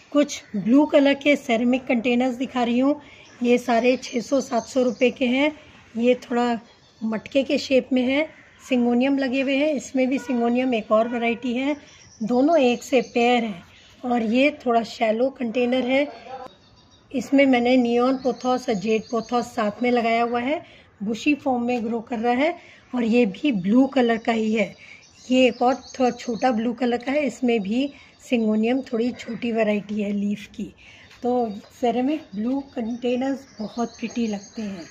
कुछ blue colour के ceramic containers दिखा रही हूँ। ये सारे 600-700 रुपये के हैं। ये थोड़ा मटके के शेप में है, सिंगोनियम लगे हुए हैं। इसमें भी सिंगोनियम एक और वैरायटी है, दोनों एक से पेयर हैं। और ये थोड़ा शैलो कंटेनर है, इसमें मैंने नियॉन पोथोस और जेड पोथोस साथ में लगाया हुआ है, बुशी फॉर्म में ग्रो कर रहा है। और ये भी ब्लू कलर का ही है। ये एक और थोड़ा छोटा ब्लू कलर का है, इसमें भी सिंगोनियम थोड़ी छोटी वैरायटी है लीफ की। तो सेरेमिक ब्लू कंटेनर्स बहुत प्रिटी लगते हैं।